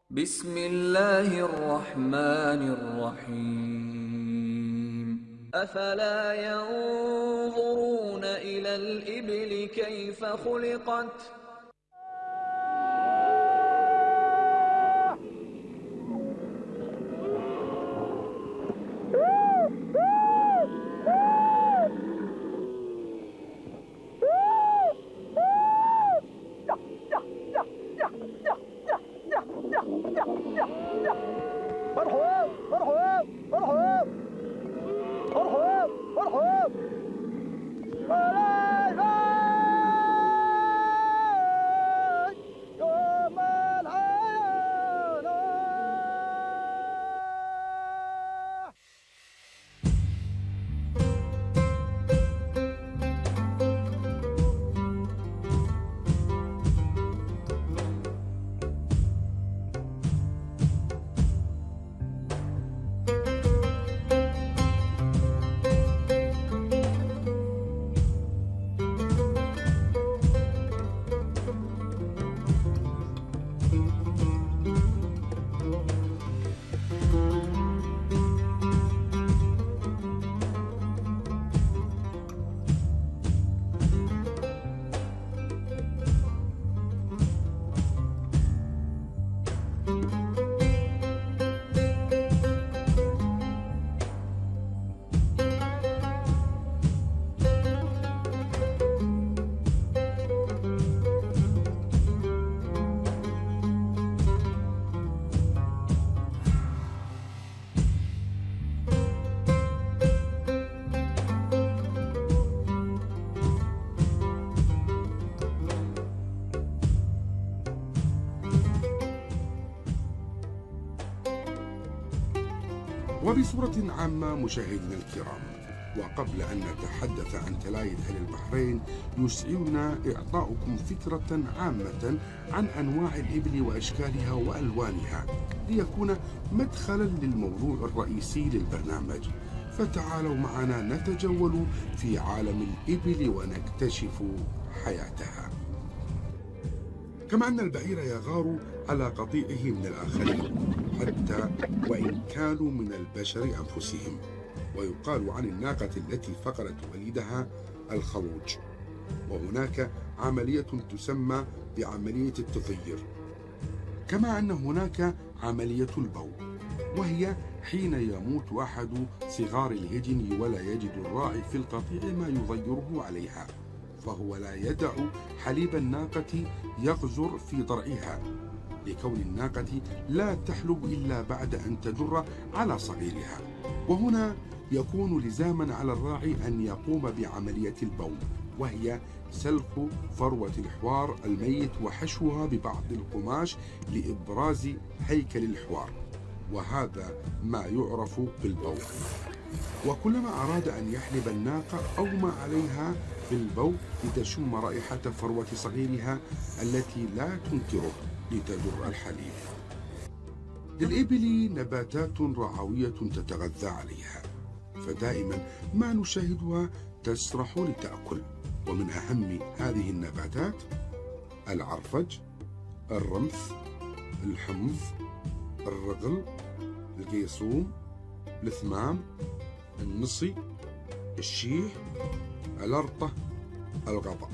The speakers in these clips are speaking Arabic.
بسم الله الرحمن الرحيم أفلا ينظرون إلى الإبل كيف خلقت وبصورة عامة مشاهدينا الكرام، وقبل أن نتحدث عن تلاية أهل البحرين يسعدنا إعطاؤكم فكرة عامة عن أنواع الإبل وأشكالها وألوانها ليكون مدخلا للموضوع الرئيسي للبرنامج. فتعالوا معنا نتجول في عالم الإبل ونكتشف حياتها. كما أن البعير يغار على قطيعه من الآخرين حتى وإن كانوا من البشر أنفسهم، ويقال عن الناقة التي فقدت وليدها الخروج. وهناك عملية تسمى بعملية التضيير، كما أن هناك عملية البول، وهي حين يموت أحد صغار الهجن ولا يجد الراعي في القطيع ما يضيره عليها، فهو لا يدع حليب الناقة يغزر في ضرعها، لكون الناقة لا تحلب إلا بعد أن تجر على صغيرها. وهنا يكون لزاما على الراعي أن يقوم بعملية البول، وهي سلخ فروة الحوار الميت وحشوها ببعض القماش لإبراز هيكل الحوار، وهذا ما يعرف بالبول. وكلما أراد أن يحلب الناقة أغمى عليها في البول لتشم رائحة فروة صغيرها التي لا تنكره لتجر الحليب. للإبل نباتات رعوية تتغذى عليها، فدائما ما نشاهدها تسرح لتأكل. ومن أهم هذه النباتات العرفج، الرمث، الحمص، الرغل، القيصوم، الثمام، النصي، الشيح، الأرطة، الغضا.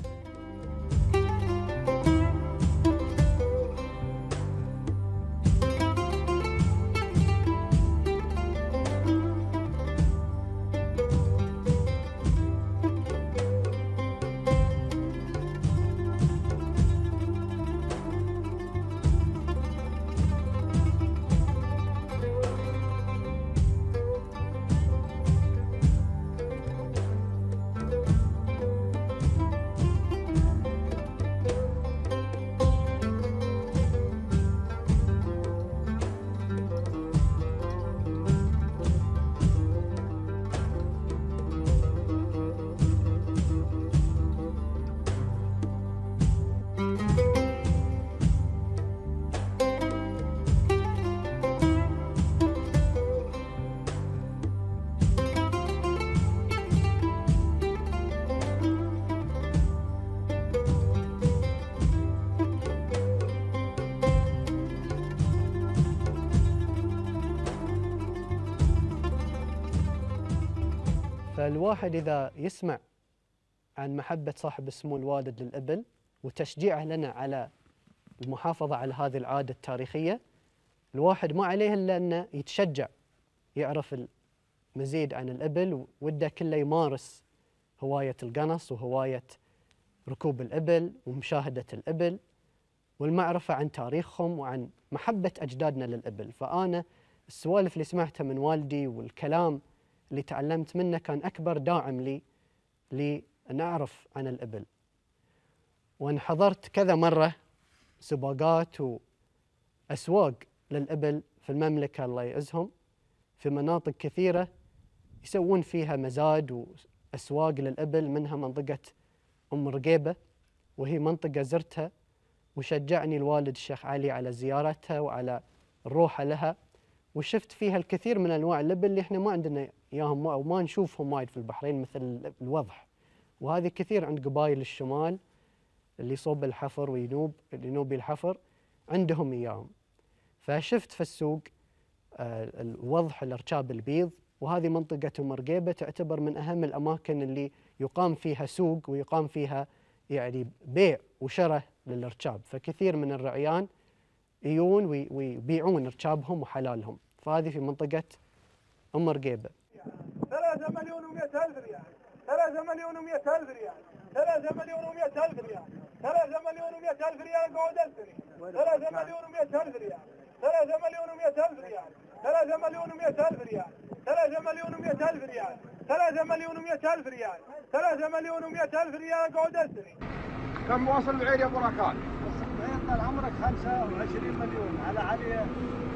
فالواحد إذا يسمع عن محبة صاحب السمو الوالد للإبل وتشجيعه لنا على المحافظة على هذه العادة التاريخية، الواحد ما عليه إلا أنه يتشجع يعرف المزيد عن الإبل، وده كله يمارس هواية القنص وهواية ركوب الإبل ومشاهدة الإبل والمعرفة عن تاريخهم وعن محبة أجدادنا للإبل. فأنا السوالف اللي سمعتها من والدي والكلام اللي تعلمت منه كان أكبر داعم لي أن أعرف عن الإبل. وأن حضرت كذا مرة سباقات وأسواق للإبل في المملكة الله يعزهم، في مناطق كثيرة يسوون فيها مزاد وأسواق للإبل، منها منطقة أم رقيبة، وهي منطقة زرتها وشجعني الوالد الشيخ علي على زيارتها وعلى الروحة لها، وشفت فيها الكثير من أنواع الإبل اللي إحنا ما عندنا إياهم أو ما نشوفهم وايد في البحرين، مثل الوضح، وهذه كثير عند قبائل الشمال اللي صوب الحفر وينوب ينوبي الحفر عندهم إياهم. فشفت في السوق الوضح الأرشاب البيض، وهذه منطقة أم رقيبة تعتبر من أهم الأماكن اللي يقام فيها سوق ويقام فيها يعني بيع وشراء للأرشاب، فكثير من الرعيان يجون ويبيعون أرشابهم وحلالهم. فهذه في منطقة أم رقيبة. 3,100,000 ريال، 3,100,000 ريال، 3,100,000 ريال، 3,100,000 ريال قعود السنة، 3,100,000 ريال، 3,100,000 ريال، 3,100,000 ريال، 3,100,000 ريال، 3,100,000 ريال، 3,100,000 ريال قعود السنة. كم واصل بعير يا ابو راكان؟ طال عمرك 25 مليون على علي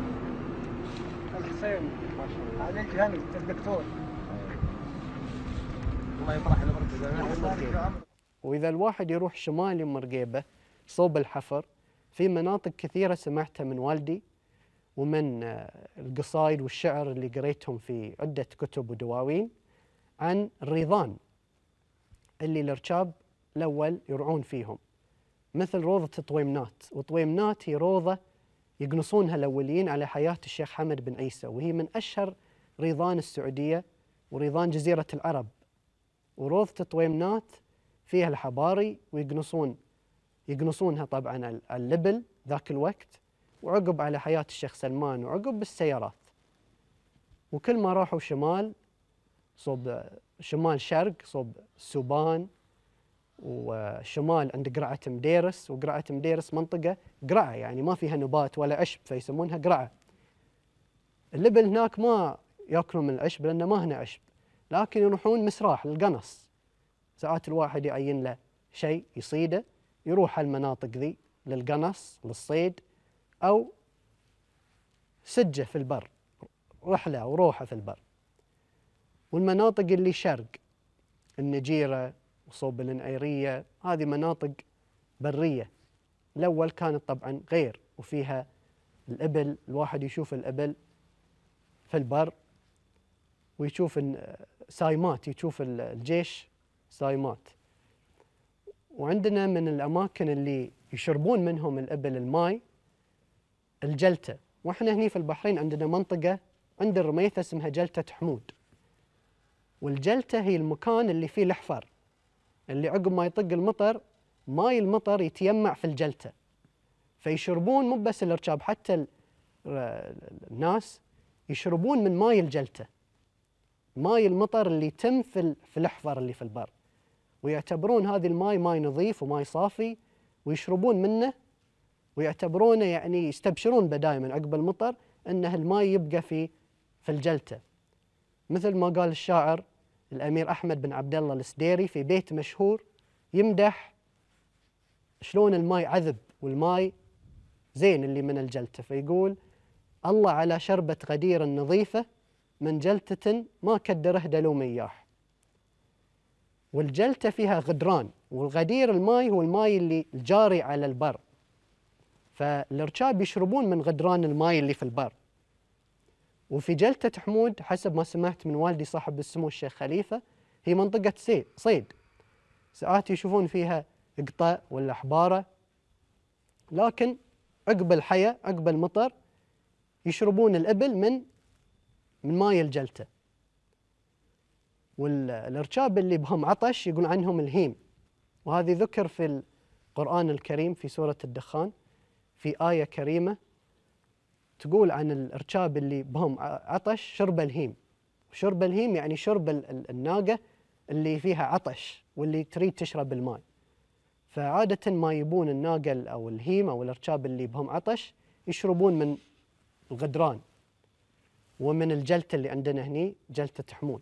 الحسين ما شاء الله، علي جهنم الدكتور الله يطرح له. وإذا الواحد يروح شمال أم رقيبة صوب الحفر، في مناطق كثيرة سمعتها من والدي ومن القصايد والشعر اللي قريتهم في عدة كتب ودواوين عن الريضان اللي الأرشاب الأول يرعون فيهم، مثل روضة طويمنات. وطويمنات هي روضة يقنصونها الأوليين على حياة الشيخ حمد بن عيسى، وهي من أشهر ريضان السعودية وريضان جزيرة العرب. وروضة طويمنات فيها الحباري يقنصونها طبعا اللبل ذاك الوقت، وعقب على حياة الشيخ سلمان وعقب بالسيارات. وكل ما راحوا شمال صوب شمال شرق صوب السوبان، وشمال عند قرعة مديرس، وقرعة مديرس منطقة قرعة يعني ما فيها نبات ولا عشب فيسمونها قرعة. اللبل هناك ما ياكلون من العشب لأنه ما هنا عشب، لكن يروحون مسراح للقنص. ساعات الواحد يعين له شيء يصيده يروح المناطق ذي للقنص للصيد، أو سجة في البر، رحلة وروحة في البر. والمناطق اللي شرق النجيرة وصوب النعيرية هذه مناطق برية، الأول كانت طبعا غير، وفيها الإبل، الواحد يشوف الإبل في البر ويشوف سايمات، يشوف الجيش سايمات. وعندنا من الأماكن اللي يشربون منهم الإبل الماء الجلتة، وإحنا هني في البحرين عندنا منطقة عند الرميثة اسمها جلتة حمود. والجلتة هي المكان اللي فيه الحفر، اللي عقب ما يطق المطر ماي المطر يتيمع في الجلتة، فيشربون مو بس الاركاب، حتى الناس يشربون من ماي الجلتة، ماي المطر اللي يتم في الحفر اللي في البر، ويعتبرون هذه الماي ماي نظيف وماي صافي ويشربون منه، ويعتبرونه يعني يستبشرون دائما عقب المطر انه الماي يبقى في الجلتة. مثل ما قال الشاعر الأمير أحمد بن عبد الله السديري في بيت مشهور يمدح شلون الماي عذب والماي زين اللي من الجلتة، فيقول: الله على شربة غدير نظيفة من جلتة ما كدره دلو مياح. والجلتة فيها غدران، والغدير الماي هو الماي اللي الجاري على البر، فالركاب يشربون من غدران الماي اللي في البر. وفي جلتة حمود حسب ما سمعت من والدي صاحب السمو الشيخ خليفة هي منطقة صيد، ساعات يشوفون فيها قطة ولا حبارة، لكن عقب الحياة عقب المطر يشربون الإبل من ماي الجلتة. والارشاب اللي بهم عطش يقول عنهم الهيم، وهذه ذكر في القرآن الكريم في سورة الدخان في آية كريمة تقول عن الارشاب اللي بهم عطش شرب الهيم. شرب الهيم يعني شرب الناقة اللي فيها عطش واللي تريد تشرب الماء. فعادة ما يبون الناقة أو الهيم أو الارشاب اللي بهم عطش يشربون من الغدران ومن الجلتة اللي عندنا هني جلتة حمود.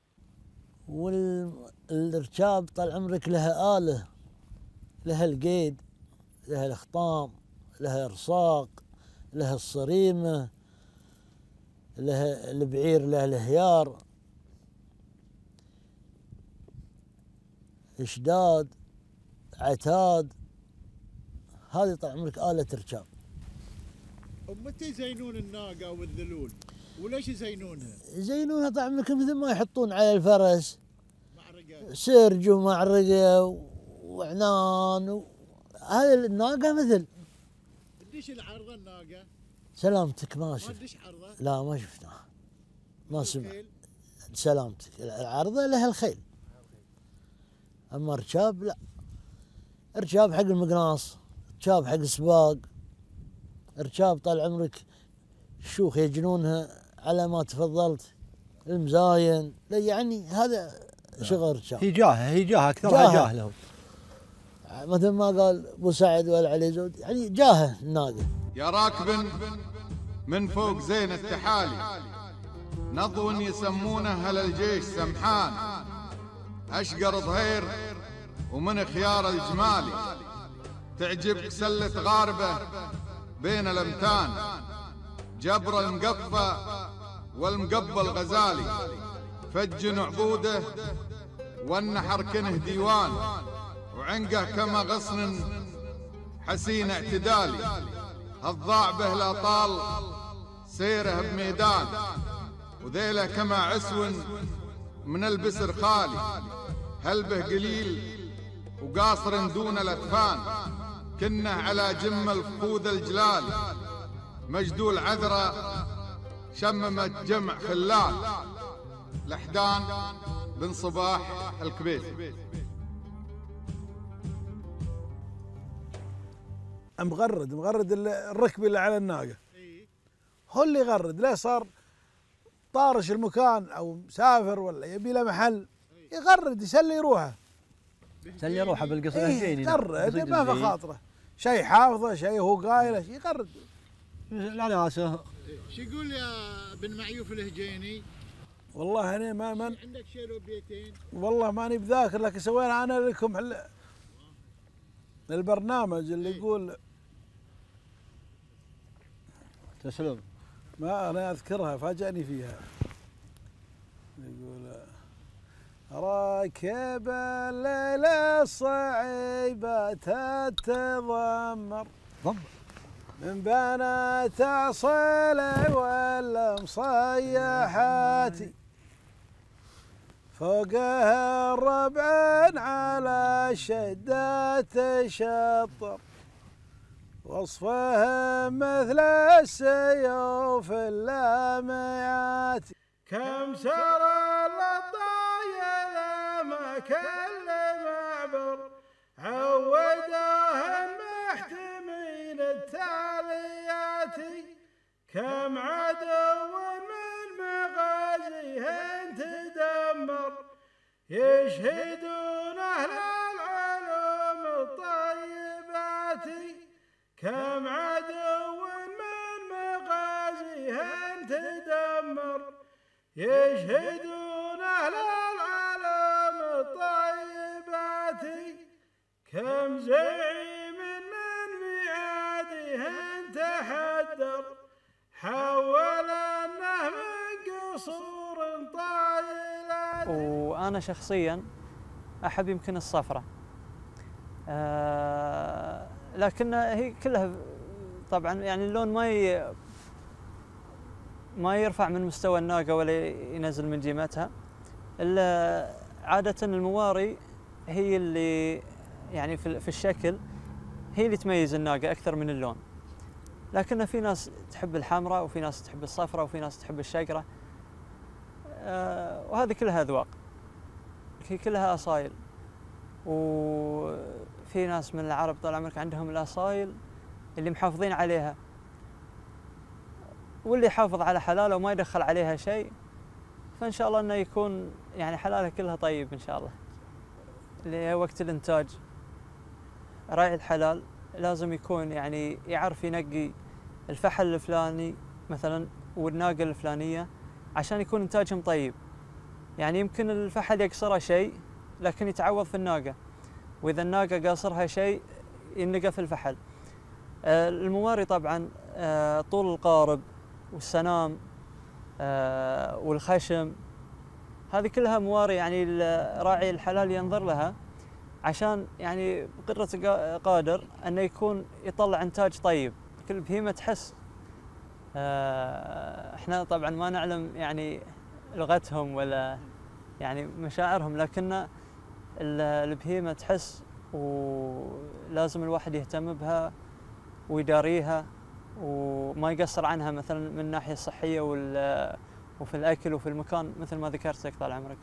والارشاب طال عمرك لها آلة، لها القيد، لها الخطام، لها رصاق، لها الصريمة، لها البعير، لها الهيار، اشداد، عتاد. هذه طال عمرك آلة ارشاب. ومتى يزينون الناقة والذلول؟ وليش يزينونها؟ يزينونها طال عمرك مثل ما يحطون على الفرس معرقة، سرج ومعرقة وعنان هذه الناقة مثل. قديش العرضة الناقة؟ سلامتك ما ما شفت. قديش عرضة؟ لا ما شفناها، ما سمع. الخيل؟ سلامتك، العرضة لها الخيل، أما رشاب لا. رشاب حق المقناص، رشاب حق السباق، رشاب طال عمرك الشيوخ يجنونها على ما تفضلت، المزاين، يعني هذا شغل رشاب. هي جاهة أكثرها جاه لهم. مثل ما قال أبو سعد والعلي زود، يعني جاهه الناقة. يا راكب من فوق زين التحالي، نضو يسمونه هل الجيش سمحان، أشقر ظهير ومن خيار الجمالي، تعجبك سلة غاربة بين الأمتان، جبر المقفى والمقبل غزالي، فجن عبوده والنحر كنه ديوان، وعنقه كما غصن حسين اعتدالي، الضاع به لا طال سيره بميدان، وذيله كما عسو من البسر خالي، هل به قليل وقاصر دون الأكفان، كنه على جم الفخوذ الجلال، مجدول عذرة شممت جمع خلال، لحدان بن صباح الكبيسي. مغرد الركب اللي على الناقة هو اللي يغرد. ليه صار طارش المكان او مسافر ولا يبي له محل يغرد يسلي روحه، يسلي روحه بالقصر الهجيني. يغرد ما في خاطره شيء حافظه شيء هو قايله يغرد. لا ناسه. شو يقول يا بن معيوف الهجيني؟ والله انا ما عندك شيء لو بيتين؟ والله ماني بذاكر، لكن سوينا انا لكم البرنامج اللي يقول تسلم. ما انا اذكرها فاجأني فيها. يقول راكب الليل الصعيبة تتضمر من بنات عصيلي ولا مصيحاتي، فوقها الربع على الشدة تشطر، وصفه مثل السيوف اللامعات، كم سرى الطايل ما كل معبر، عوداه المحتمين التاليات، كم عدو من مغازيهن تدمر، يشهدون أهل العلوم الطيبات، كم عدو من مغازيهن تدمر، يشهدون أهل العلوم الطيبات، كم زعيم من ميعادهن تحدر، حول أنه من قصور طايلات. وأنا شخصياً أحب يمكن الصفرة، لكن هي كلها طبعاً يعني اللون ما يرفع من مستوى الناقة ولا ينزل من جيمتها. عادة المواري هي اللي يعني في الشكل هي اللي تميز الناقة أكثر من اللون، لكن في ناس تحب الحمراء وفي ناس تحب الصفراء وفي ناس تحب الشقرة، وهذه كلها أذواق. هي كلها أصايل، وفي ناس من العرب طال عمرك عندهم الأصايل اللي محافظين عليها، واللي يحافظ على حلاله وما يدخل عليها شيء فإن شاء الله أنه يكون يعني حلالها كلها طيب إن شاء الله. اللي وقت الإنتاج راعي الحلال لازم يكون يعني يعرف ينقي الفحل الفلاني مثلا والناقة الفلانية عشان يكون إنتاجهم طيب. يعني يمكن الفحل يقصره شيء لكن يتعوض في الناقة، وإذا الناقة قاصرها شيء ينقى في الفحل. المواري طبعا طول القارب والسنام والخشم، هذه كلها مواري يعني راعي الحلال ينظر لها عشان يعني بقدرة قادر أنه يكون يطلع إنتاج طيب. كل بهيمة تحس، احنا طبعا ما نعلم يعني لغتهم ولا يعني مشاعرهم، لكن البهيمة تحس ولازم الواحد يهتم بها ويداريها وما يقصر عنها مثلا من الناحية الصحية وفي الأكل وفي المكان مثل ما ذكرت لك طال عمرك.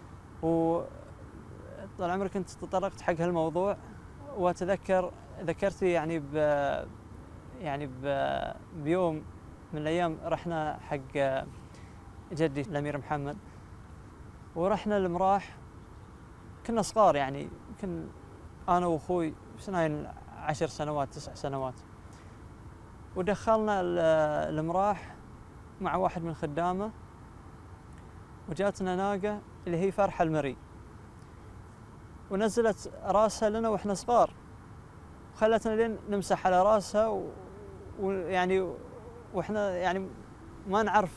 طال عمرك أنت تطرقت حق هالموضوع، وأتذكر ذكرتي يعني بيوم من الأيام رحنا حق جدي الأمير محمد، ورحنا المراح كنا صغار يعني يمكن أنا وأخوي سنين 10 سنوات 9 سنوات، ودخلنا المراح مع واحد من خدامه، وجاتنا ناقة اللي هي فرحة المري، ونزلت راسها لنا واحنا صغار، وخلتنا لين نمسح على راسها ويعني واحنا يعني ما نعرف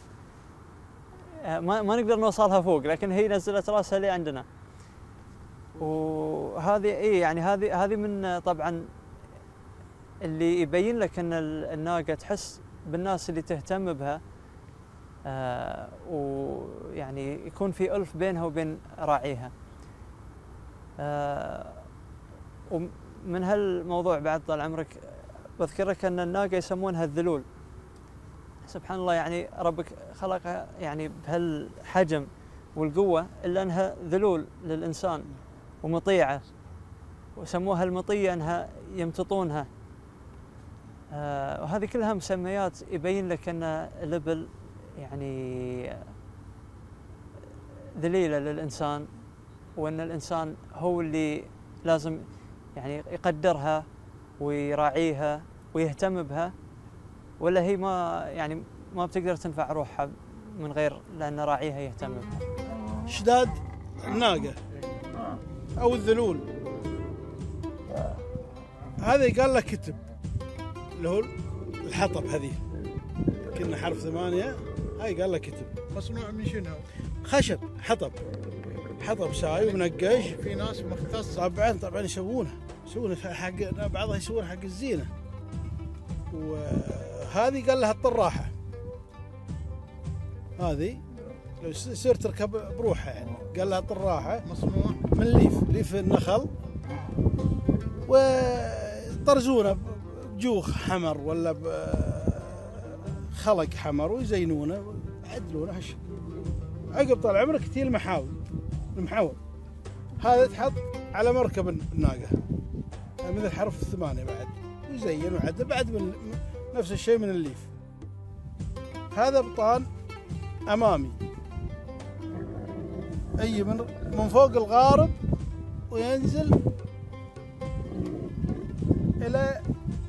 ما نقدر نوصلها فوق، لكن هي نزلت راسها لي عندنا. وهذه يعني هذه من طبعا اللي يبين لك ان الناقة تحس بالناس اللي تهتم بها، ويعني يكون في ألف بينها وبين راعيها. ومن هالموضوع بعد طال عمرك بذكرك ان الناقة يسمونها الذلول. سبحان الله، يعني ربك خلقها يعني بهالحجم والقوة إلا أنها ذلول للإنسان ومطيعة، وسموها المطية أنها يمتطونها. وهذه كلها مسميات يبين لك أن الإبل يعني ذليلة للإنسان، وأن الإنسان هو اللي لازم يعني يقدرها ويراعيها ويهتم بها، ولا هي ما بتقدر تنفع روحها من غير لأن راعيها يهتم بها. شداد الناقة أو الذلول هذا قال له كتب اللي هو الحطب، هذه كنا حرف 8، هاي قال له كتب. مصنوع من شنو؟ خشب، حطب ساي ومنقش. في ناس مختصة طبعا يسوونها حق بعضها يسوونها حق الزينة. وهذه قال لها الطراحة، هذه لو يصير تركب بروحها يعني قال لها طراحة، مصنوع من ليف النخل، وطرزونه بجوخ حمر ولا بخلق حمر ويزينونه ويعدلونه هالشكل. عقب طال عمرك تي المحاول هذا تحط على مركب الناقة مثل حرف 8 بعد، ويزين ويعدل بعد من نفس الشيء من الليف. هذا بطان أمامي أي من فوق الغارب وينزل إلى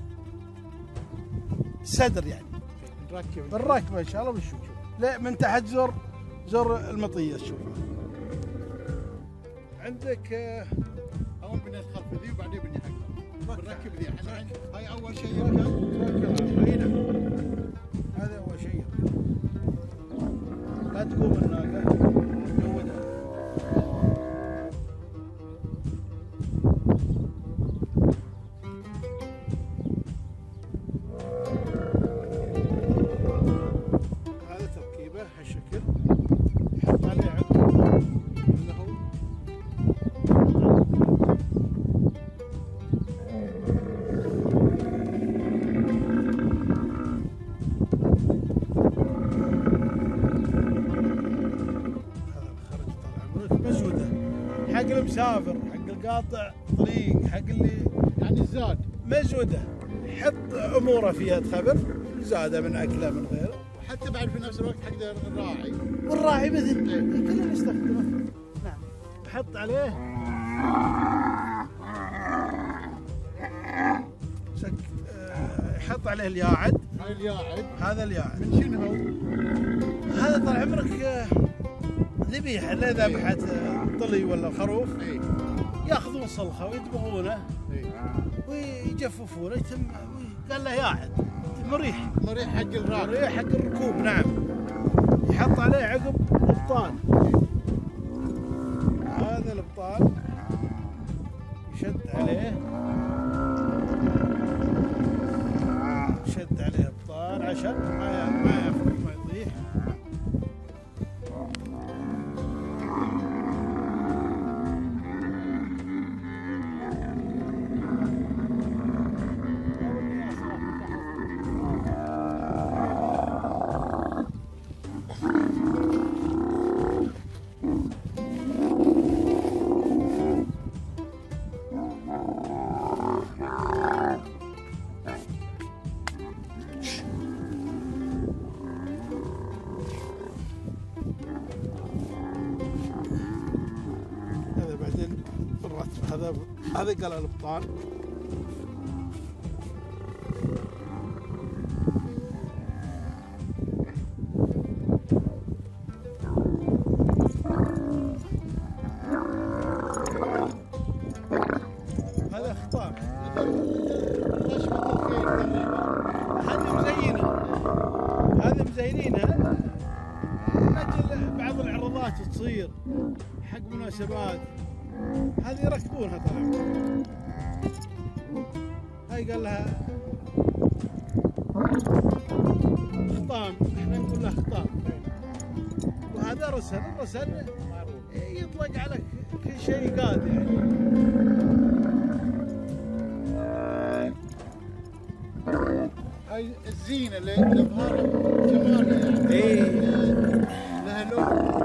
الصدر، يعني بالركبة إن شاء الله بنشوف. لا من تحت زر المطية تشوفها. عندك أول بندخل في ذي وبعدين بنركب ذي. هاي أول شيء هذا أول شيء. لا تقوم الناقة نودها. هذا تركيبه هالشكل، يحط عليه عقب اللي هو يسافر، حق القاطع طريق، حق اللي يعني الزاد مزوده، يحط اموره فيها تخبر، زاده من اكله من غيره. وحتى بعد في نفس الوقت حق الراعي. والراعي مثل كلنا نستخدمه. نعم. يحط عليه يحط عليه الياعد. هاي الياعد. هذا الياعد. من شنو هو؟ هذا طال عمرك ذبيحه، لا ذبحه طلي ولا خروف. ياخذون صلخه ويدبغونه ويجففونه، يتم قال له ياعد مريح. مريح حق الراكب. مريح حق الركوب. نعم. يحط عليه عقب ابطال. هذا الابطال يشد عليه، يشد عليه ابطال عشان ما يفرق ما يطيح. هذا قال الابطال. هذا خطاب. هذه مزينه، هذا مزينينها لاجل بعض العرضات تصير حق مناسبات، هذه يركبونها طبعا. هاي قال لها خطام، احنا نقول له خطام. وهذا رسل، الرسل يطلق على كل شيء قاد يعني. هاي الزينة اللي تظهر جمالها يعني. لها لون.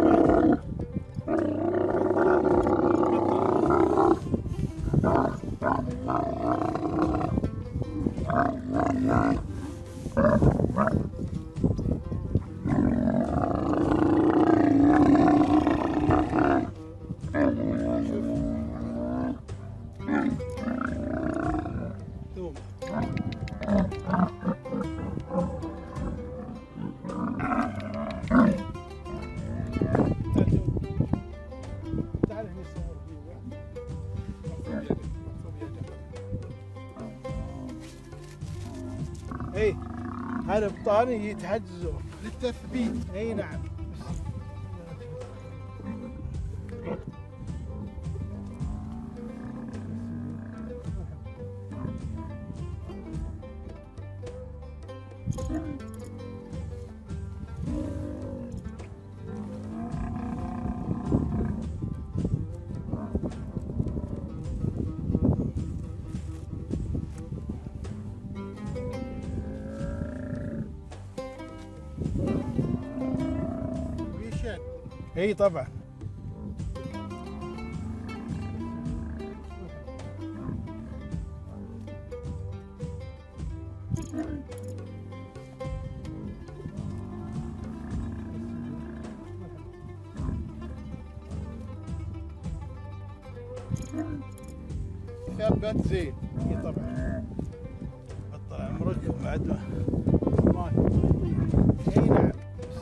اي هذا ابطالي يتحجزوا للتثبيت. اي نعم. اي طبعا. ثبت زين. اي طبعا. بطل عمرك وبعد ما اي نعم.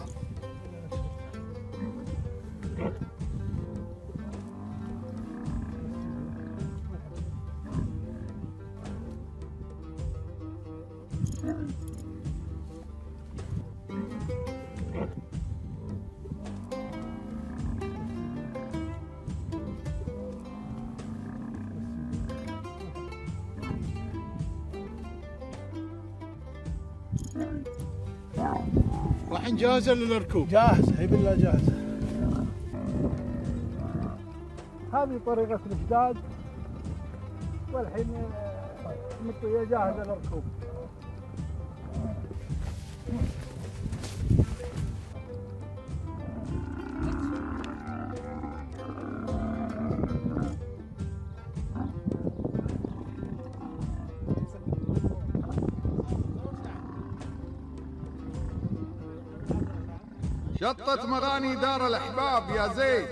راح نجهزه للركوب. جاهزة، هي بالله جاهزة. هذه طريقة الإجداد، والحين المطية جاهزة للركوب. شطت مغاني دار الأحباب يا زيد،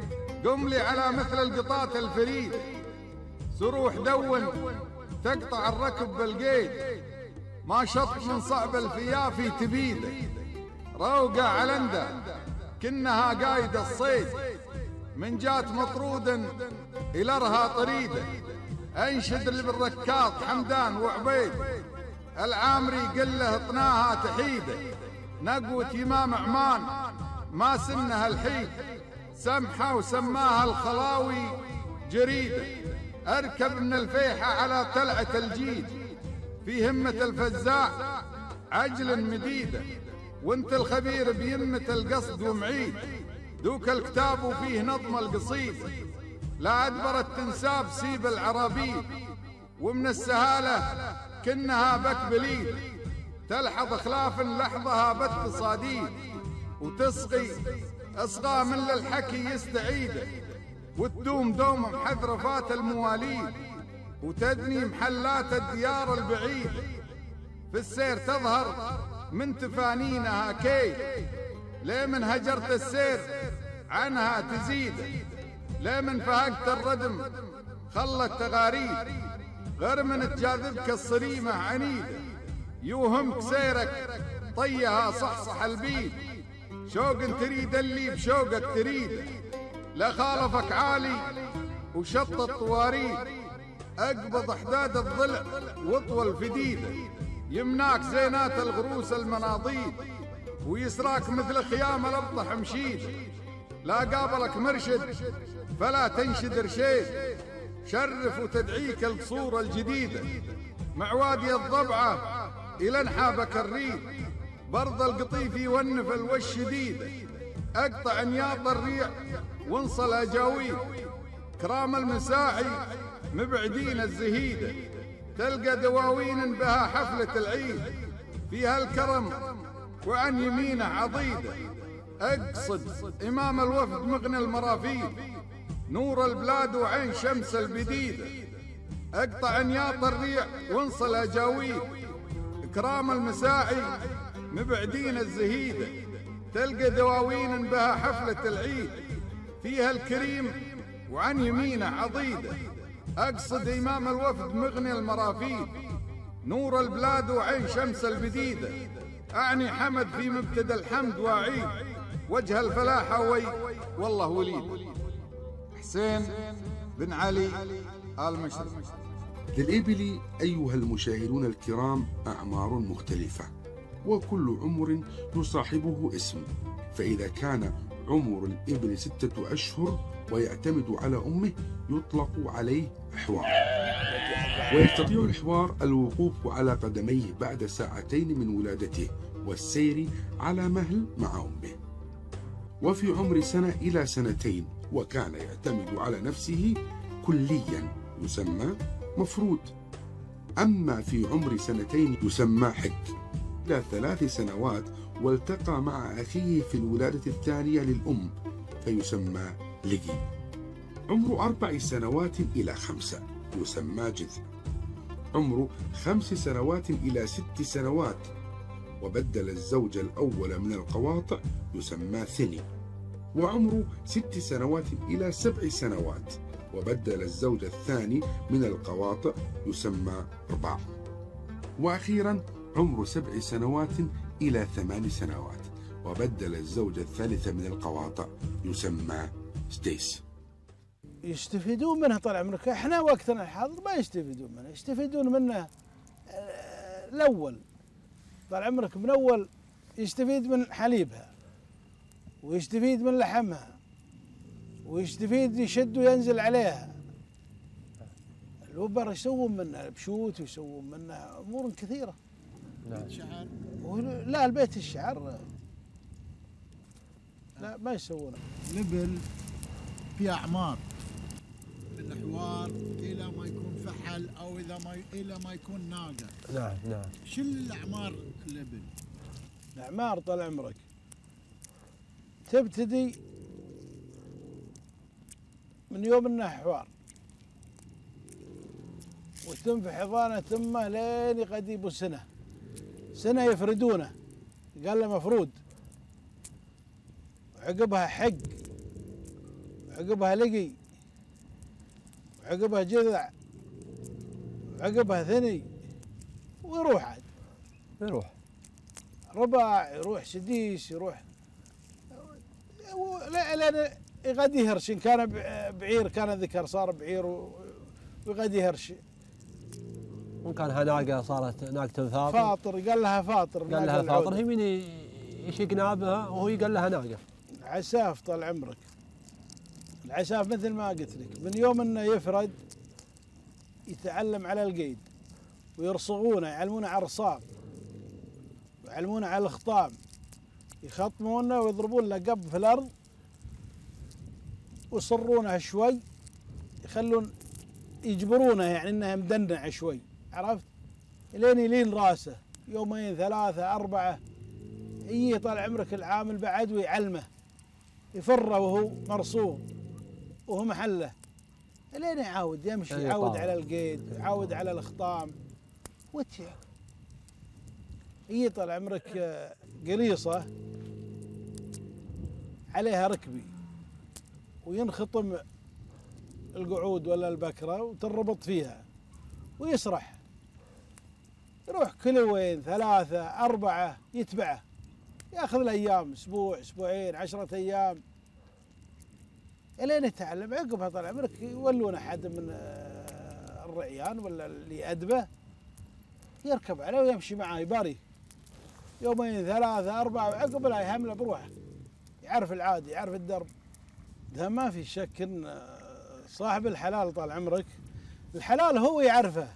قم لي على مثل القطات الفريد، سروح دون تقطع الركب بالقيد، ما شط من صعب الفيافي تبيده، روقة علنده كنها قايد الصيد، من جات مطرودا إلى أرها طريده، أنشد اللي بالركاط حمدان وعبيد، العامري قل له طناها تحيده، نقوة إمام عمان ما سنها الحيد، سمحة وسماها الخلاوي جريدة، أركب من الفيحة على طلعة الجيد، في همة الفزاع عجل مديدة، وانت الخبير بيمة القصد ومعيد، دوك الكتاب وفيه نظم القصيد، لا أدبرت تنساب سيب العرابيد، ومن السهالة كنها بك بليد، تلحظ خلاف لحظها بت صاديد، وتسقي أصغى من للحكي يستعيده، وتدوم دوم محذرفات المواليد، وتدني محلات الديار البعيدة، في السير تظهر من تفانينها كي، ليه من هجرت السير عنها تزيد، ليه من فهقت الردم خلت تغاريد، غير من تجاذبك الصريمة عنيدة، يوهمك سيرك طيها صحصح البيد، شوق تريد اللي بشوقك تريده، لا خالفك عالي وشط الطواريد، اقبض حداد الضلع واطول فديده، يمناك زينات الغروس المناضيد، ويسراك مثل خيام الابطح مشيد، لا قابلك مرشد فلا تنشد رشيد، شرف وتدعيك القصور الجديده، مع وادي الضبعه الى انحابك الريد، برض القطيفي والنفل والشديده، اقطع نياط الريع وانصل اجاويد، كرام المساعي مبعدين الزهيده، تلقى دواوين بها حفله العيد، فيها الكرم وعن يمينه عضيده، اقصد امام الوفد مغني المرافيد، نور البلاد وعين شمس البديده، اقطع نياط الريع وانصل اجاويد، كرام المساعي مبعدين الزهيده، تلقى دواوين بها حفله العيد، فيها الكريم وعن يمينه عضيده، اقصد امام الوفد مغني المرافيد، نور البلاد وعين شمس البديده، اعني حمد في مبتدى الحمد واعيد، وجه الفلاحه والله وليد. حسين بن علي آل مشرف. للإبل أيها المشاهدون الكرام أعمار مختلفة، وكل عمر يصاحبه اسم، فإذا كان عمر الإبل 6 أشهر ويعتمد على أمه يطلق عليه حوار، ويستطيع الحوار الوقوف على قدميه بعد 2 ساعات من ولادته والسير على مهل مع أمه. وفي عمر 1 إلى 2 وكان يعتمد على نفسه كليا يسمى مفروض، أما في عمر 2 يسمى حك، إلى 3 سنوات والتقى مع أخيه في الولادة الثانية للأم فيسمى لقي، عمر 4 سنوات إلى 5 يسمى جذع، عمر 5 سنوات إلى 6 سنوات وبدل الزوج الأول من القواطع يسمى ثني، وعمر 6 سنوات إلى 7 سنوات وبدل الزوج الثاني من القواطع يسمى رباع، وأخيرا عمر 7 سنوات إلى 8 سنوات وبدل الزوج الثالث من القواطع يسمى ستيس. يستفيدون منها طال عمرك، احنا وقتنا الحاضر ما يستفيدون منها، يستفيدون منها الأول طال عمرك، من أول يستفيد من حليبها ويستفيد من لحمها ويستفيد يشد وينزل عليها، الوبر يسوون منها بشوت ويسوون منها أمور كثيرة. شعر؟ لا البيت الشعر لا ما يسوونه. الإبل في أعمار، الحوار إلى ما يكون فحل أو إلى ما يكون ناقة. نعم. شو الأعمار الإبل؟ الأعمار طال عمرك تبتدي من يوم انه حوار وتم في حضانه تمه لين يقديبوا سنه يفردونه، قال له مفروض وعقبها حق، وعقبها لقي، وعقبها جذع، وعقبها ثني، ويروح عاد. يروح رباع، يروح سديس، يروح لين يغاد يهرش. إن كان بعير كان ذكر صار بعير ويغاد يهرش. وإن كان ناقة صارت ناقة فاطر. فاطر قال لها فاطر. قال لها فاطر، هي من يشق نابها وهو قال لها ناقة. عساف طال عمرك. العساف مثل ما قلت لك من يوم انه يفرد يتعلم على القيد، ويرصغونه، يعلمونه على الرصاق، ويعلمونه على الخطام، يخطمونه ويضربون له قب في الارض ويصرونه شوي، يخلون يجبرونه يعني انه مدنع شوي، عرفت؟ لين يلين راسه يومين ثلاثة أربعة، يجي طال عمرك العامل بعد ويعلمه، يفره وهو مرصوم وهو محله، لين يعاود يمشي، يعاود على القيد، يعاود على الخطام وتشع. يجي طال عمرك قريصة عليها ركبي وينخطم القعود ولا البكرة وتربط فيها ويسرح، يروح كيلوين ثلاثة أربعة يتبعه، ياخذ له أيام، أسبوع أسبوعين 10 أيام الين يتعلم. عقبها طال عمرك يولون أحد من الرعيان ولا اللي أدبه يركب عليه ويمشي معاه يباري يومين ثلاثة أربعة، وعقب لا يهمله بروحه، يعرف العادي، يعرف الدرب. ده ما في شك إن صاحب الحلال طال عمرك الحلال هو يعرفه.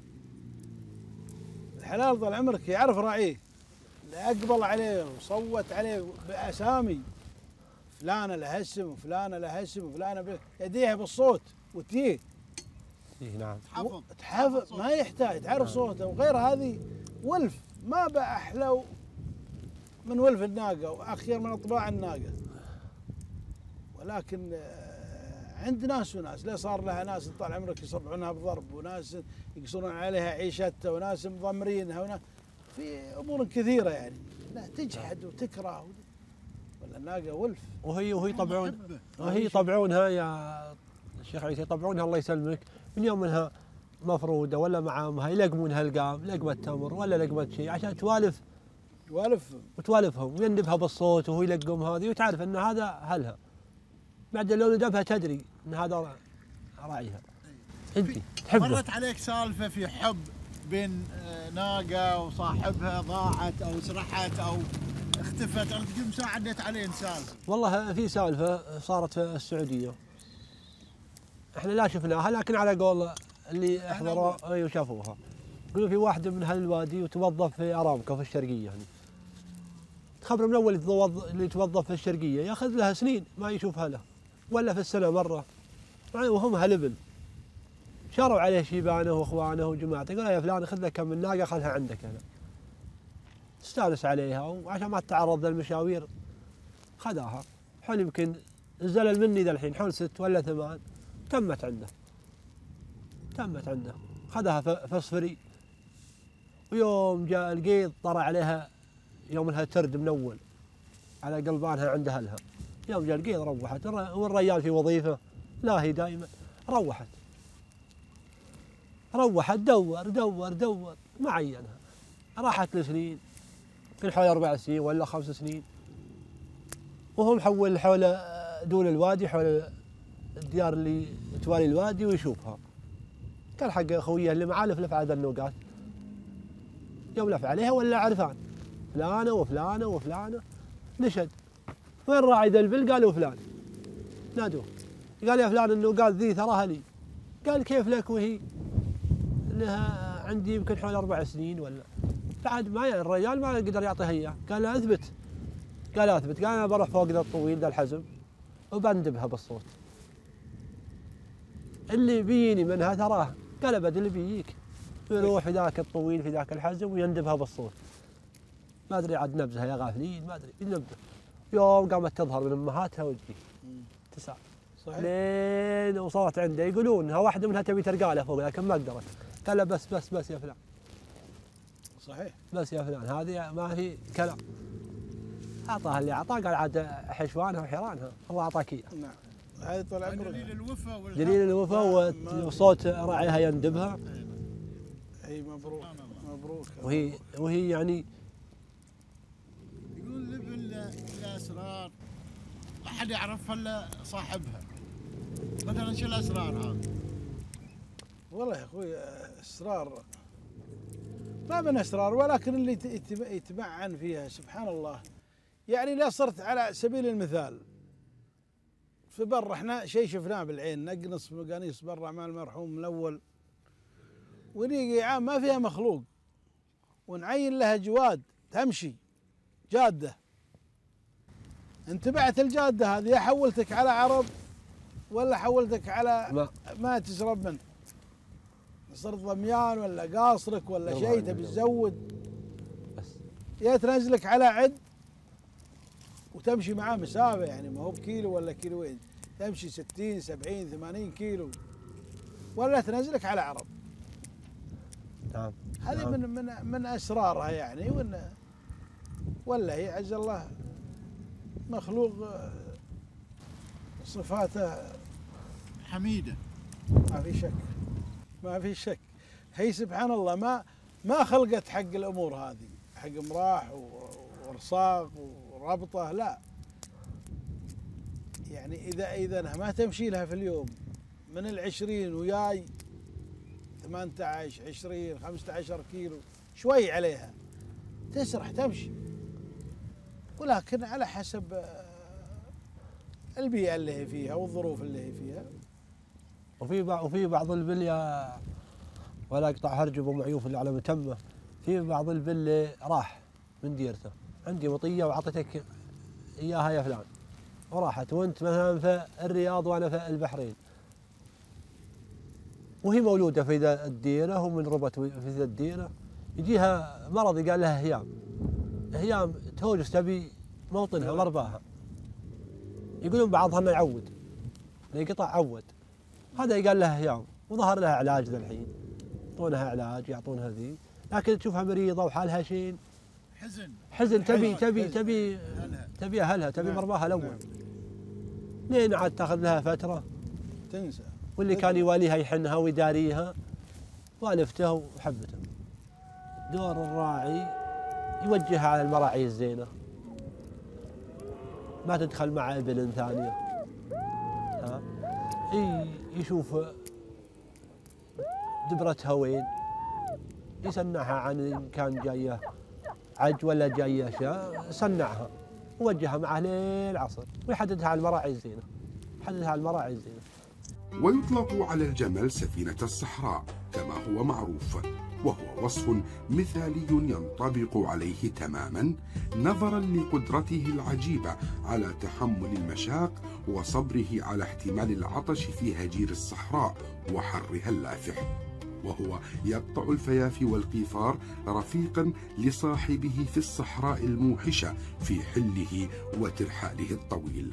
الحلال طال عمرك يعرف راعيه، أقبل عليه وصوت عليه بأسامي، فلانة لها اسم وفلانة لها اسم وفلانة يديها بالصوت وتيه. نعم. تحفظ ما يحتاج تعرف صوته. وغير هذه ولف ما بقى أحلى من ولف الناقة وأخير من أطباع الناقة. ولكن عند ناس وناس، لا صار لها ناس طال عمرك يصبعونها بضرب، وناس يقصرون عليها عيشتها، وناس مضمرينها، وناس في أمور كثيرة يعني. لا تجحد وتكره ولا الناقة ولف. وهي يطبعونها يا الشيخ عيسى، يطبعونها الله يسلمك من يوم انها مفروده ولا مع امها، يلقمونها القام، لقمه تمر ولا لقمه شيء عشان توالفهم ويندبها بالصوت وهو يلقم هذه، وتعرف ان هذا اهلها. بعدين لو ندبها تدري ان هذا راعيها. انت تحبه. مرت عليك سالفه في حب بين ناقه وصاحبها ضاعت او سرحت او اختفت، انت قد مساعدت عليه سالفه؟ والله في سالفه صارت في السعوديه، احنا لا شفناها لكن على قول اللي احضروا وشافوها، يقولوا في واحد من هالوادي وتوظف في ارامكو في الشرقيه يعني. تخبر من اول اللي يتوظف في الشرقيه ياخذ لها سنين ما يشوفها له، ولا في السنه مره، وهم هلبل. شاروا عليه شيبانه واخوانه وجماعته، قالوا يا فلان خذ لك كم من ناقه خذها عندك هنا. استانس عليها وعشان ما تتعرض للمشاوير خذاها. حول يمكن الزلل مني ذا الحين حول 6 ولا 8 تمت عنده. خذها في صفري، ويوم جاء القيض طرى عليها يوم انها ترد من اول على قلبانها عند اهلها. يوم جاء القيض روحت، والرجال في وظيفه لا هي دائما. روحت دور ما عينها. راحت لسنين، في حوالي 4 سنين ولا 5 سنين، وهو محول حول دول الوادي، حول الديار اللي توالي الوادي ويشوفها. كان حق خويه اللي معاه لف على النوقات، يوم لف عليها ولا عرفان فلانه وفلانه وفلانه. نشد وين راعي ذا البل؟ قالوا فلان. نادوه قال يا فلان النوقات ذي تراها لي. قال كيف لك وهي انها عندي يمكن حول 4 سنين ولا. بعد ما يعني الرجال ما قدر يعطيها اياه. قال اثبت. قال انا بروح فوق ذا الطويل ذا الحزم وبندبها بالصوت. اللي بيني منها تراه. قال ابد اللي بيجيك. يروح في ذاك الطويل في ذاك الحزم ويندبها بالصوت. ما ادري عاد نبزها يا غافلين، ما ادري ينبه. يوم قامت تظهر من امهاتها وتجي تسال. صحيح. لين وصلت عنده يقولون انها واحده منها تبي ترقى فوق لكن ما قدرت. قال له بس يا فلان. صحيح. بس يا فلان هذه ما في كلام. اعطاها اللي اعطاه، قال عاد حشوانها وحيرانها، الله اعطاك اياه. نعم. هذه طال عمرك دليل الوفاء دليل الوفاء وصوت راعيها يندبها. اي مبروك مبروك. وهي يعني يقول الاسرار ما حد يعرفها الا صاحبها. مثلا شو الاسرار هذه؟ والله يا اخوي اسرار ما من اسرار، ولكن اللي يتمعن فيها سبحان الله. يعني لا صرت على سبيل المثال في برا، احنا شيء شفناه بالعين، نقنص مقانيص برا مع المرحوم من الاول، ونيجي عام ما فيها مخلوق، ونعين لها جواد تمشي جاده. انتبعت الجاده هذه، يا حولتك على عرب ولا حولتك على ما تشرب منه، صرت ضميان ولا قاصرك ولا شيء تبي تزود، يا تنزلك على عد وتمشي معاه مسافه، يعني ما هو بكيلو ولا كيلوين، تمشي 60 70 80 كيلو، ولا تنزلك على عرب. نعم. هذه من اسرارها يعني. ولا هي عز الله مخلوق صفاته حميده، ما في شك، ما في شك. هي سبحان الله ما خلقت حق الامور هذه، حق مراح ورصاق وربطه، لا. يعني اذا انها ما تمشي لها في اليوم من ال20 وياي 18 20 15 كيلو شوي عليها، تسرح تمشي، ولكن على حسب البيئة اللي هي فيها والظروف اللي هي فيها. وفي بعض البلية، ولا اقطع هرج ابو معيوف اللي على متمه، في بعض البلي راح من ديرته، عندي مطيه وعطيتك اياها يا فلان، وراحت، وانت مثلا في الرياض وانا في البحرين، وهي مولوده في ذا الديره، ومن ربط في ذا الديره، يجيها مرض يقال لها هيام توجس تبي موطنها مرباها، يقولون بعضها انه يعود، يقطع عود، هذا يقال لها هيام، وظهر لها علاج ذا الحين، يعطونها علاج يعطونها ذي، لكن تشوفها مريضه وحالها شين، حزن تبي اهلها، تبي مرباها الاول، لين عاد تاخذ لها فتره تنسى، واللي كان يواليها يحنها ويداريها والفته وحبته. دور الراعي يوجهها على المراعي الزينه، ما تدخل مع ابن ثانيه، يشوف دبرتها وين، يصنعها عن إن كان جايه عج ولا جايه شاء، صنعها ووجهها معه للعصر، ويحددها على المراعي الزينه، يحددها على المراعي الزينه. ويطلق على الجمل سفينة الصحراء كما هو معروف، وهو وصف مثالي ينطبق عليه تماما نظرا لقدرته العجيبة على تحمل المشاق وصبره على احتمال العطش في هجير الصحراء وحرها اللافح، وهو يقطع الفيافي والقيفار رفيقا لصاحبه في الصحراء الموحشة في حله وترحاله الطويل.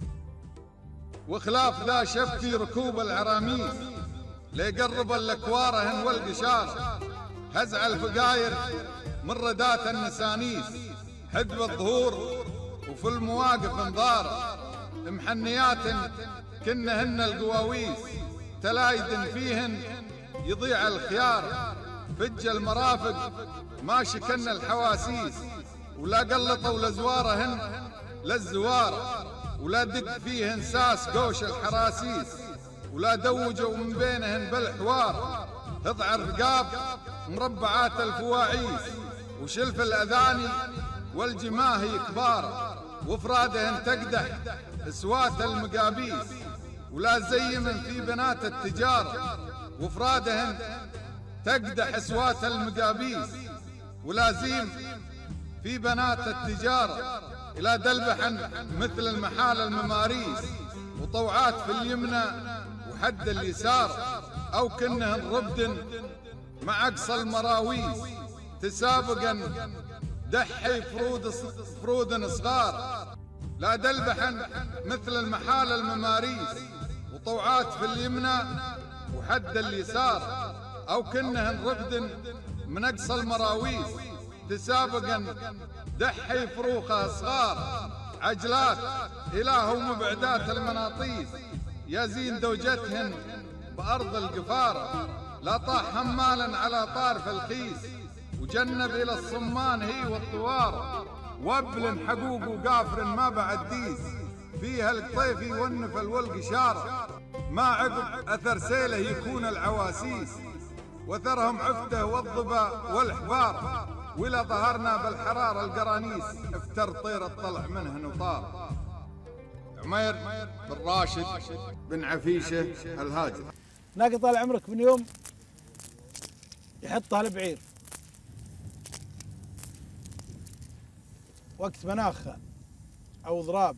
وخلاف ذا شف في ركوب العراميس ليقرب الاكوارهن والقشار، هزع الفقاير من ردات النسانيس، حدب الظهور وفي المواقف انظار، محنيات كنهن القواويس، تلايد فيهن يضيع الخيار، فج المرافق ما شكن الحواسيس، ولا قلطوا لزوارهن للزوار، ولا دق فيهن ساس قوش الحراسيس، ولا دوجوا من بينهن بالحوار، اضع رقاب مربعات الفواعيس، وشلف الاذاني والجماهي كبار، وافرادهن تقدح اسوات المقابيس، ولا زي من في بنات التجار، وافرادهن تقدح اسوات المقابيس، ولا زيم في بنات التجارة، إلى دلبحن مثل المحال المماريس، وطوعات في اليمنى وحد اليسار، أو كنهن ربد مع أقصى المراويس، تسابقا دحي فرود صغار، لا دلبحن مثل المحال المماريس، وطوعات في اليمنى وحد اليسار، أو كنهن ربد من أقصى المراويس، تسابقا دحي فروخه صغار عجلات إله مبعدات المناطيس يزين دوجتهن بأرض القفار لا طاح حمالا على طارف الخيس وجنب إلى الصمان هي والطوار وابل حقوق وقافر ما بعد ديس فيها القطيفي والنفل والقشار ما عقب أثر سيله يكون العواسيس وثرهم عفته والضبا والحبار ولا ظهرنا بالحرارة القرانيس افتر طير الطلع منهن وطار. عمير بن راشد بن عفيشة الهاجر. ناقة طال عمرك من يوم يحطها البعير وقت مناخها أو ضراب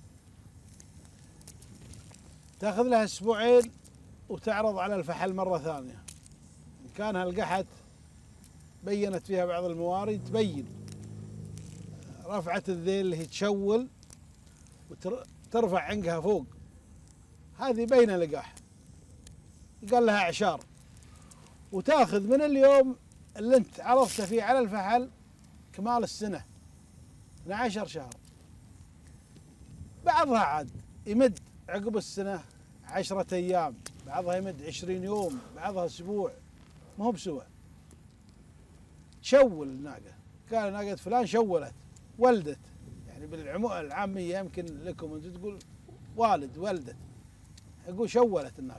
تاخذ لها أسبوعين وتعرض على الفحل مرة ثانية. إن كانها القحت بينت فيها بعض الموارد تبين رفعت الذيل اللي هي تشول وترفع عنقها فوق هذه بين لقاح قال لها اعشار وتاخذ من اليوم اللي انت عرضته فيه على الفحل كمال السنه 12 شهر. بعضها عاد يمد عقب السنه 10 ايام، بعضها يمد 20 يوم، بعضها اسبوع، ما هو بسوى. تشول الناقه، كان ناقه فلان شولت ولدت، يعني بالعاميه يمكن لكم انتم تقول والد ولدت، اقول شولت الناقه.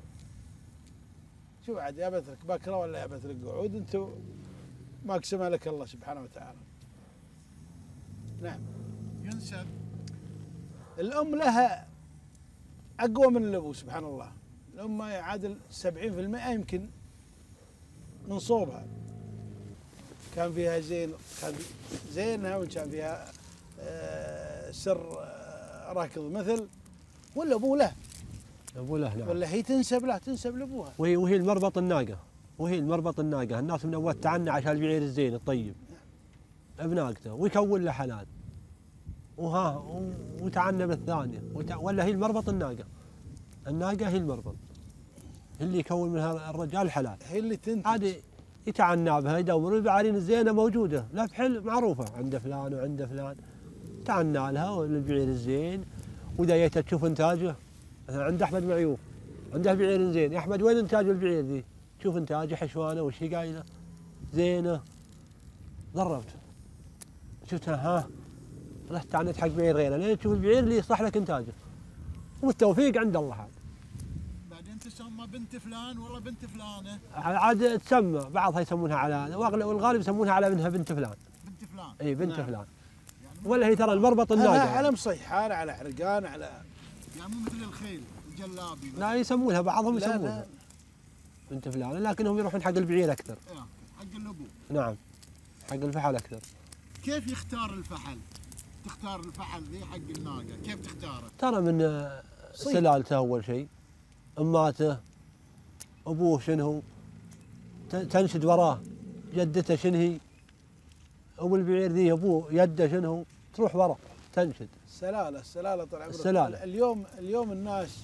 شو عاد يا بترك بكره ولا يا بترك قعود، انتم ما اقسمها لك الله سبحانه وتعالى. نعم. ينسب الام لها اقوى من الابو سبحان الله. الام ما يعادل 70% يمكن من صوبها. كان فيها زين، كان زينها وان كان فيها سر راكض مثل، ولا ابوه له. ابوه له نعم. ولا هي تنسب له، تنسب لابوها. وهي المربط الناقه، وهي المربط الناقه، الناس من اول تعنى عشان البعير الزين الطيب بناقته ويكون له حلال. وها وتعنى بالثانيه ولا هي المربط الناقه. الناقه هي المربط. هي اللي يكون منها الرجال الحلال. هي اللي تنتج. عادي يتعنى بها يدور البعارين الزينه موجوده، لا فحل معروفه عند فلان وعند فلان. تعنى لها والبعير الزين، واذا جيت تشوف انتاجه عند احمد معيوف عنده بعير زين، يا احمد وين انتاج البعير ذي؟ شوف انتاجه حشوانه وش هي قايله؟ زينه. ضربت شفتها ها رحت تعنت حق بعير غيره، لين تشوف البعير اللي يصلح لك انتاجه. والتوفيق عند الله عاد. بعدين تسمى بنت فلان والله بنت فلانه. عاد تسمى، بعضها يسمونها على، والغالب يسمونها على منها بنت فلان. بنت فلان. اي بنت نعم. فلان. ولا هي ترى المربط الناقه. على مصيحان، على حرقان، على يعني مو مثل الخيل الجلابي. لا يسمونها بعضهم يسمونها لا. بنت فلان، لكنهم يروحون حق البعير اكثر. حق الابو. نعم. حق الفحل اكثر. كيف يختار الفحل؟ تختار الفحل ذي حق الناقه، كيف تختاره؟ ترى من سلالته اول شيء، اماته، ابوه شنو، تنشد وراه، جدته شنو هي، ابو البعير ذي ابوه يده شنو، تروح ورا تنشد. السلاله طال عمرك. السلاله. اليوم الناس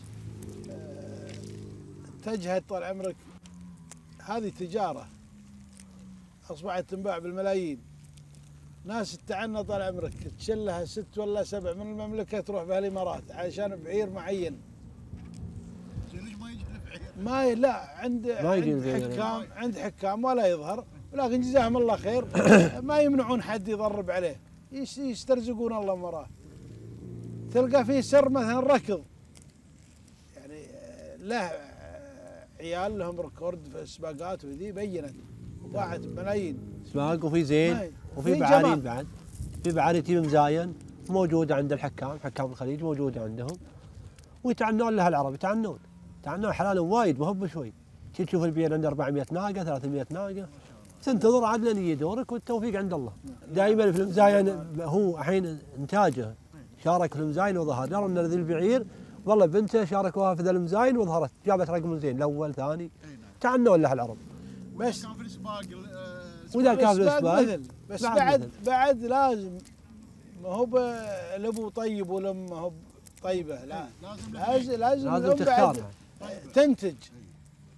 اتجهت طال عمرك، هذه تجاره اصبحت تنباع بالملايين. ناس تتعنى طال عمرك تشلها 6 ولا 7 من المملكه تروح بها الامارات عشان بعير معين. ليش ما يجي البعير؟ ما لا عند حكام ولا يظهر، ولكن جزاهم الله خير ما يمنعون حد يضرب عليه، يسترزقون الله من وراه. تلقى فيه سر مثلا ركض، يعني له عيال لهم ريكورد في السباقات وذي بينت ضاعت بملايين. سباق وفي زين وفي بعارين بعد، في بعارين تجيب مزاين موجوده عند الحكام، حكام الخليج موجوده عندهم، ويتعنون لها العرب، يتعنون حلال وايد ما هو بشوي. تشوف البعير عنده 400 ناقه 300 ناقه، تنتظر عاد لين يجي دورك والتوفيق عند الله. دائما في المزاين هو الحين انتاجه شارك في المزاين وظهر، يرى ان ذي البعير والله بنته شاركوها في ذا المزاين وظهرت جابت رقم زين الاول ثاني، تعنون لها العرب. بس كان في السباق واذا كان في السباق بس بعد لازم، ما هو الابو طيب والام ما هو طيبه، لا لازم الام بعد تنتج.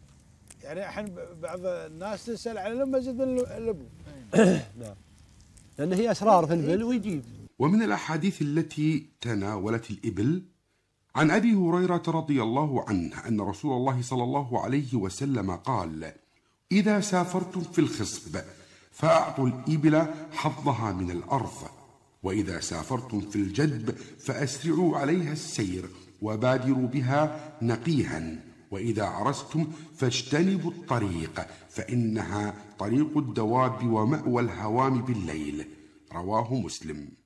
يعني الحين بعض الناس تسال على الام ازيد من الابو. نعم. لأن هي أسرار في الإبل ويجيب. ومن الأحاديث التي تناولت الإبل عن أبي هريرة رضي الله عنه أن رسول الله صلى الله عليه وسلم قال: إذا سافرتم في الخصب فأعطوا الإبل حظها من الأرض، وإذا سافرتم في الجدب فأسرعوا عليها السير وبادروا بها نقيها، وإذا عرستم فاجتنبوا الطريق فإنها طريق الدواب ومأوى الهوام بالليل. رواه مسلم.